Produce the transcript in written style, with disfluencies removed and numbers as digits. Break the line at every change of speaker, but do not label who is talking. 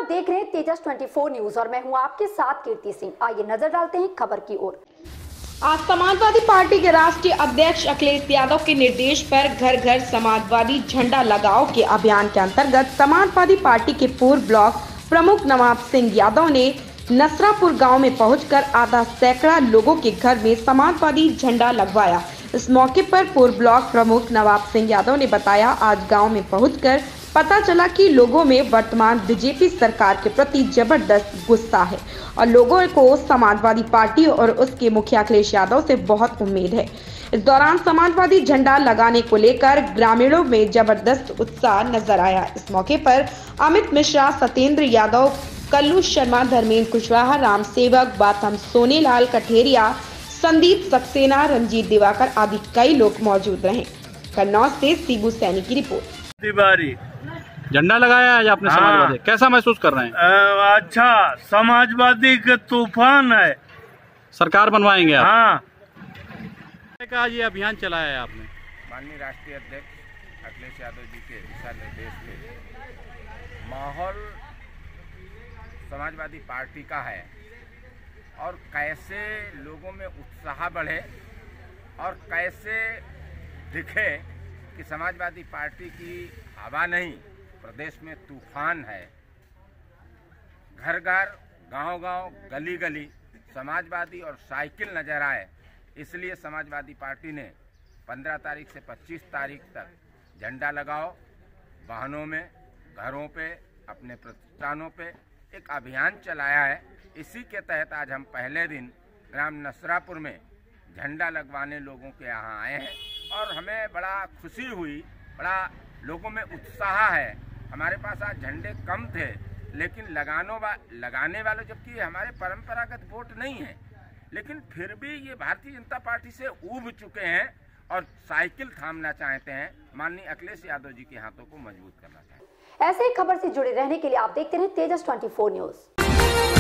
आप देख रहे हैं तेजस 24 न्यूज और मैं हूं आपके साथ कीर्ति सिंह। आइए नजर डालते हैं खबर की ओर।
आज समाजवादी पार्टी के राष्ट्रीय अध्यक्ष अखिलेश यादव के निर्देश पर घर घर समाजवादी झंडा लगाओ के अभियान के अंतर्गत समाजवादी पार्टी के पूर्व ब्लॉक प्रमुख नवाब सिंह यादव ने नसरापुर गांव में पहुंचकर आधा सैकड़ा लोगों के घर में समाजवादी झंडा लगवाया। इस मौके पर पूर्व ब्लॉक प्रमुख नवाब सिंह यादव ने बताया, आज गांव में पहुंचकर पता चला कि लोगों में वर्तमान बीजेपी सरकार के प्रति जबरदस्त गुस्सा है और लोगों को समाजवादी पार्टी और उसके मुखिया अखिलेश यादव से बहुत उम्मीद है। इस दौरान समाजवादी झंडा लगाने को लेकर ग्रामीणों में जबरदस्त उत्साह नजर आया। इस मौके पर अमित मिश्रा, सत्येंद्र यादव, कल्लू शर्मा, धर्मेंद्र कुशवाहा, राम सेवक, बाथम सोनेलाल कठेरिया, संदीप सक्सेना, रंजीत दिवाकर आदि कई लोग मौजूद रहे। कन्नौज से सीबू सैनी की रिपोर्ट।
तिवारी
झंडा लगाया है आपने समाजवादी, कैसा महसूस कर रहे हैं?
अच्छा, समाजवादी का तूफान है।
सरकार बनवाएंगे आप?
हाँ।
का ये अभियान चलाया है आपने?
माननीय राष्ट्रीय अध्यक्ष अखिलेश यादव जी के दिशा निर्देश पे माहौल समाजवादी पार्टी का है और कैसे लोगों में उत्साह बढ़े और कैसे दिखे कि समाजवादी पार्टी की हवा नहीं, प्रदेश में तूफान है। घर घर, गांव गांव, गली गली समाजवादी और साइकिल नजर आए, इसलिए समाजवादी पार्टी ने 15 तारीख से 25 तारीख तक झंडा लगाओ वाहनों में, घरों पे, अपने प्रतिष्ठानों पे एक अभियान चलाया है। इसी के तहत आज हम पहले दिन ग्राम नसरापुर में झंडा लगवाने लोगों के यहाँ आए हैं और हमें बड़ा खुशी हुई, बड़ा लोगों में उत्साह है। हमारे पास आज झंडे कम थे, लेकिन लगाने वाले, जबकि हमारे परंपरागत वोट नहीं है, लेकिन फिर भी ये भारतीय जनता पार्टी से ऊब चुके हैं और साइकिल थामना चाहते हैं। माननीय अखिलेश यादव जी के हाथों को मजबूत करना चाहते हैं।
ऐसे ही खबर से जुड़े रहने के लिए आप देखते रहे तेजस 24 न्यूज।